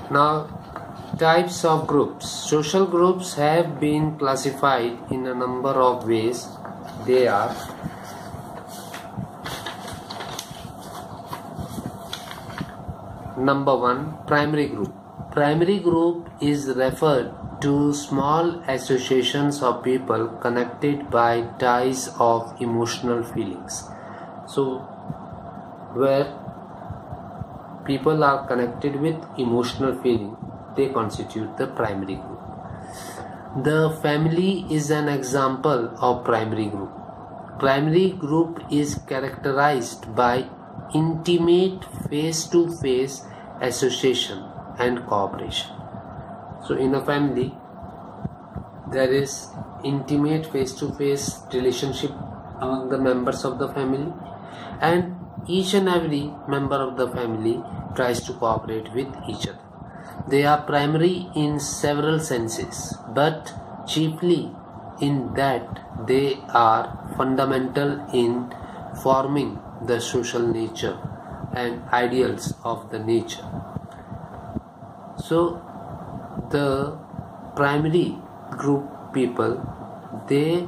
Now, types of groups. Social groups have been classified in a number of ways. They are number 1, primary group. Primary group is referred to small associations of people connected by ties of emotional feelings. So, where people are connected with emotional feeling, they constitute the primary group. The family is an example of primary group. Primary group is characterized by intimate face-to-face association and cooperation. So in a family, there is intimate face-to-face relationship among the members of the family, and each and every member of the family tries to cooperate with each other. They are primary in several senses, but chiefly in that they are fundamental in forming the social nature and ideals of the nature. So the primary group people, they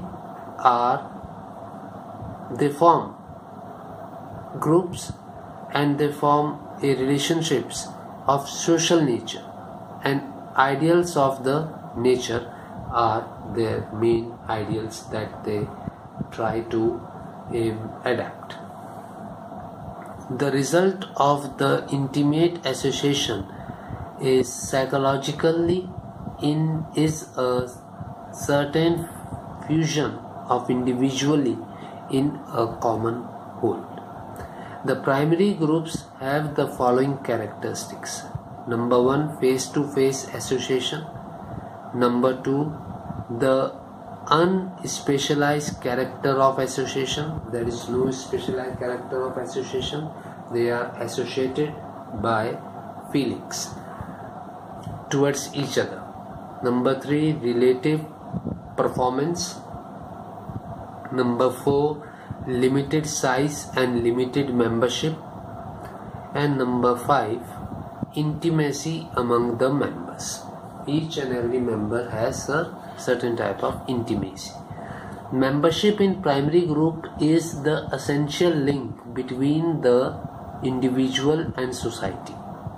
form groups and they form relationships of social nature, and ideals of the nature are their main ideals that they try to adapt. The result of the intimate association is psychologically is a certain fusion of individually in a common whole. The primary groups have the following characteristics. Number 1, face-to-face association. Number 2, the unspecialized character of association. There is no specialized character of association. They are associated by feelings towards each other. Number 3, relative performance. Number 4, limited size and limited membership. And number 5, intimacy among the members. Each and every member has a certain type of intimacy. Membership in primary group is the essential link between the individual and society.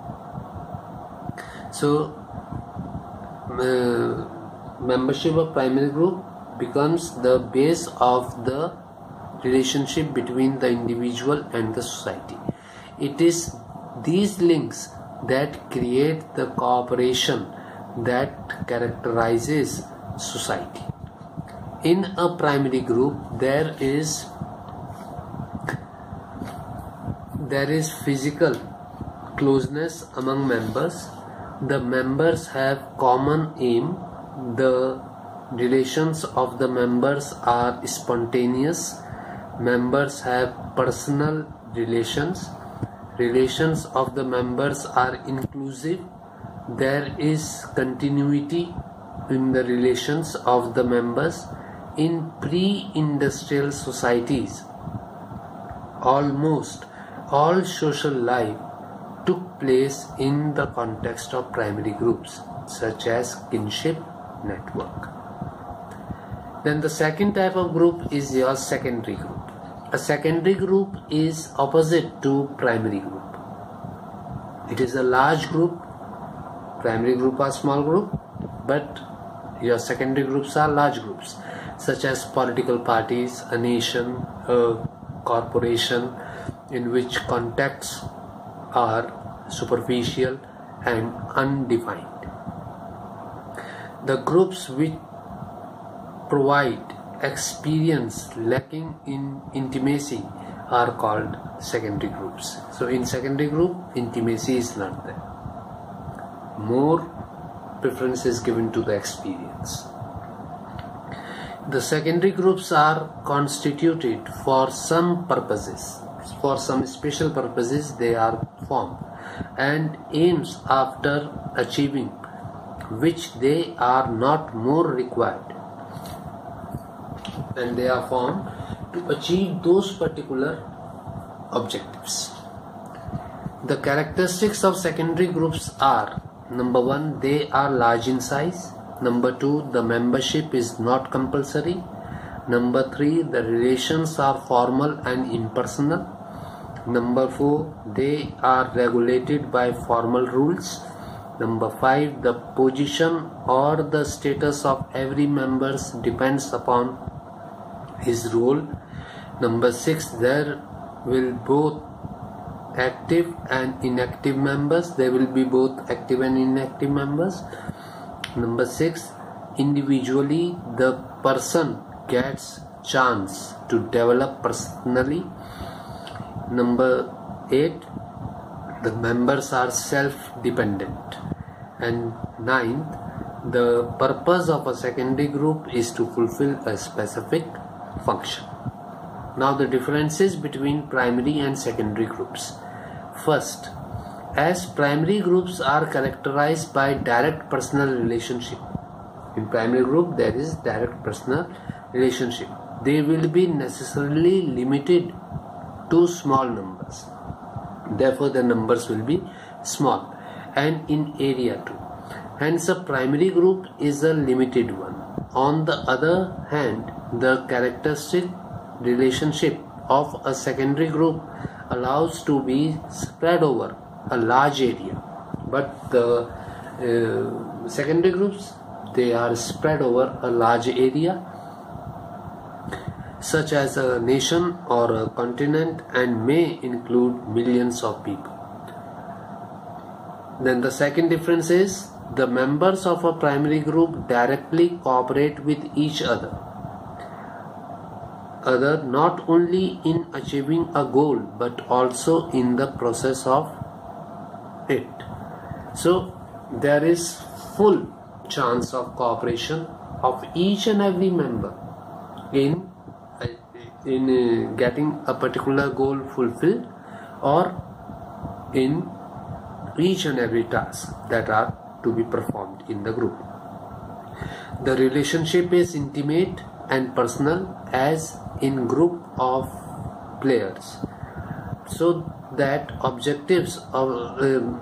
So membership of primary group becomes the base of the relationship between the individual and the society. It is these links that create the cooperation that characterizes society. In a primary group, there is physical closeness among members. The members have common aim. The relations of the members are spontaneous. Members have personal relations. Relations of the members are inclusive. There is continuity in the relations of the members. In pre-industrial societies, almost all social life took place in the context of primary groups, such as kinship network. Then the second type of group is your secondary group. A secondary group is opposite to primary group. It is a large group. Primary group are small group, but your secondary groups are large groups, such as political parties, a nation, a corporation, in which contacts are superficial and undefined. The groups which provide experience lacking in intimacy are called secondary groups. So in secondary group, intimacy is not there. More preference is given to the experience. The secondary groups are constituted for some purposes. For some special purposes they are formed, and aims after achieving which they are not more required, and they are formed to achieve those particular objectives. The characteristics of secondary groups are Number 1, they are large in size. Number 2, the membership is not compulsory. Number 3, the relations are formal and impersonal. Number 4, they are regulated by formal rules. Number 5, the position or the status of every member depends upon his role. Number 6, there will both active and inactive members. There will be both active and inactive members. Number 6, individually the person gets chance to develop personally. Number 8, the members are self-dependent. And 9th, the purpose of a secondary group is to fulfill a specific function. Now the differences between primary and secondary groups. First, as primary groups are characterized by direct personal relationship. In primary group there is direct personal relationship. They will be necessarily limited to small numbers. Therefore the numbers will be small and in area too. Hence a primary group is a limited one. On the other hand, the characteristic relationship of a secondary group allows to be spread over a large area, but the secondary groups, they are spread over a large area such as a nation or a continent and may include millions of people. Then the second difference is the members of a primary group directly cooperate with each other not only in achieving a goal but also in the process of it. So there is full chance of cooperation of each and every member in getting a particular goal fulfilled or in each and every task that are to be performed in the group. The relationship is intimate and personal as in group of players, so that objectives of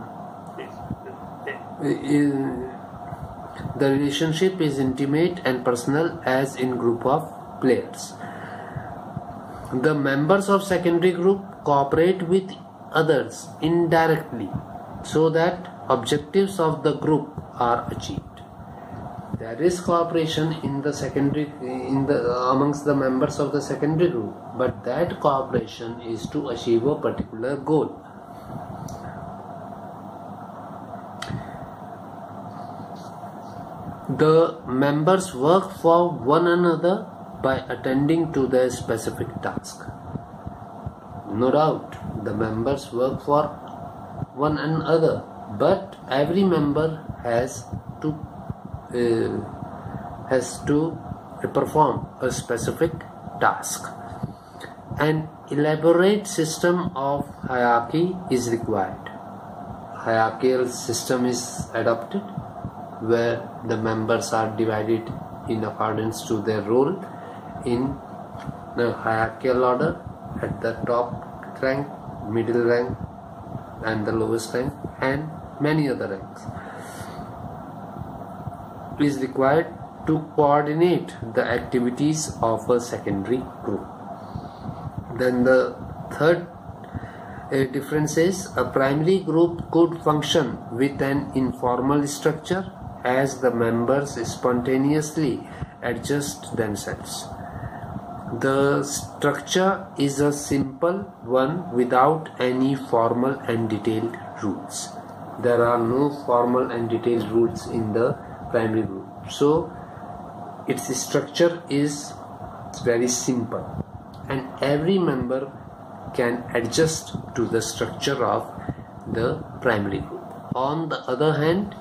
the relationship is intimate and personal as in group of players. The members of secondary group cooperate with others indirectly so that objectives of the group are achieved. There is cooperation in the secondary amongst the members of the secondary group, but that cooperation is to achieve a particular goal. The members work for one another by attending to their specific task. No doubt, the members work for one another, but every member has to perform a specific task. An elaborate system of hierarchy is required. Hierarchical system is adopted where the members are divided in accordance to their role in the hierarchical order, at the top rank, middle rank and the lowest rank and many other ranks, is required to coordinate the activities of a secondary group. Then the third difference is a primary group could function with an informal structure as the members spontaneously adjust themselves. The structure is a simple one without any formal and detailed rules. There are no formal and detailed rules in the primary group. So its structure is very simple and every member can adjust to the structure of the primary group. On the other hand,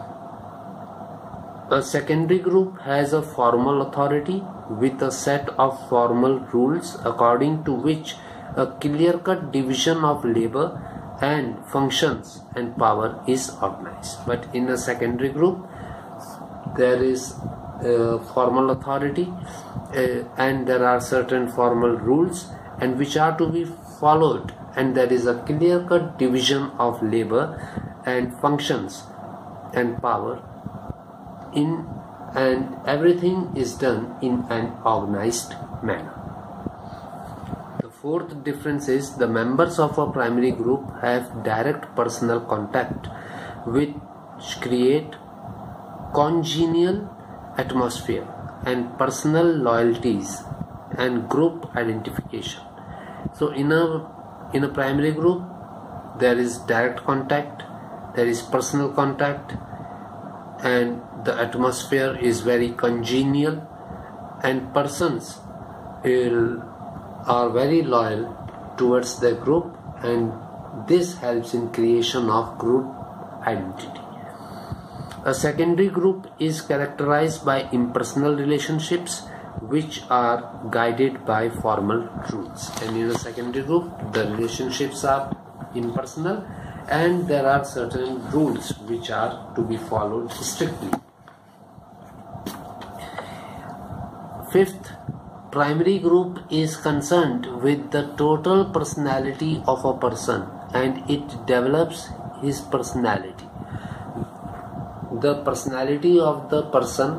a secondary group has a formal authority with a set of formal rules according to which a clear-cut division of labor and functions and power is organized. But in a secondary group there is formal authority and there are certain formal rules and which are to be followed, and there is a clear-cut division of labor and functions and power and everything is done in an organized manner. The fourth difference is the members of a primary group have direct personal contact, which create congenial atmosphere and personal loyalties and group identification. So in a primary group there is direct contact, there is personal contact, and the atmosphere is very congenial, and persons are very loyal towards their group, and this helps in creation of group identity. A secondary group is characterized by impersonal relationships which are guided by formal rules, and in a secondary group the relationships are impersonal and there are certain rules which are to be followed strictly. Fifth, primary group is concerned with the total personality of a person and it develops his personality. The personality of the person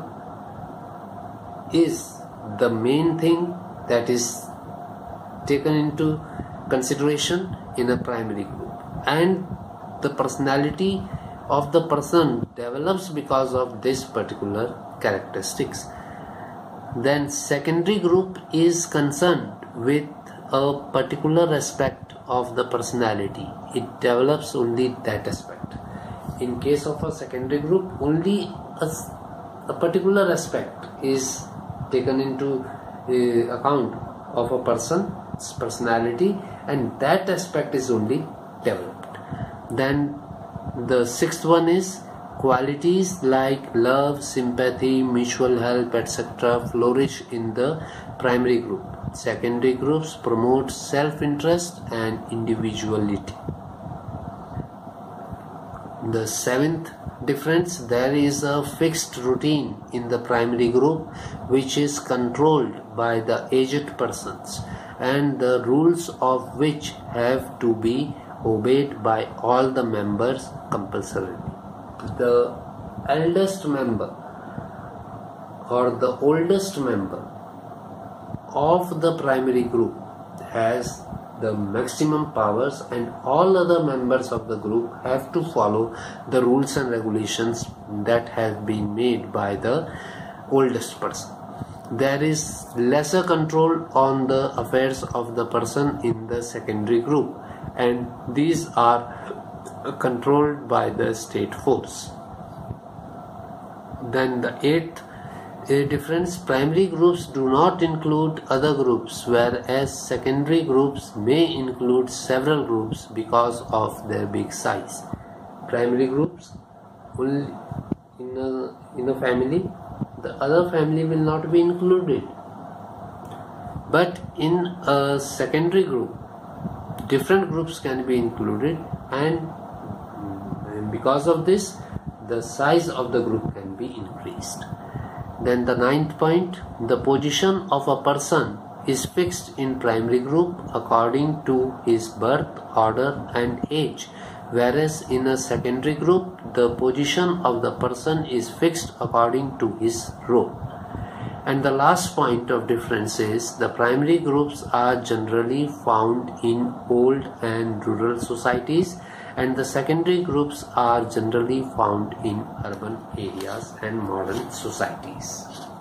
is the main thing that is taken into consideration in a primary group, and the personality of the person develops because of this particular characteristics. Then secondary group is concerned with a particular aspect of the personality. It develops only that aspect. In case of a secondary group, only a particular aspect is taken into account of a person's personality, and that aspect is only developed. Then the sixth one is qualities like love, sympathy, mutual help, etc. flourish in the primary group. Secondary groups promote self-interest and individuality. The seventh difference, there is a fixed routine in the primary group which is controlled by the aged persons and the rules of which have to be obeyed by all the members compulsorily. The eldest member or the oldest member of the primary group has the maximum powers, and all other members of the group have to follow the rules and regulations that have been made by the oldest person. There is lesser control on the affairs of the person in the secondary group, and these are controlled by the state force. Then the eighth difference, primary groups do not include other groups, whereas secondary groups may include several groups because of their big size. Primary groups only in a family, the other family will not be included, but in a secondary group different groups can be included, and because of this the size of the group can be increased. Then the ninth point, the position of a person is fixed in primary group according to his birth order and age, whereas in a secondary group the position of the person is fixed according to his role. And the last point of difference is the primary groups are generally found in old and rural societies, and the secondary groups are generally found in urban areas and modern societies.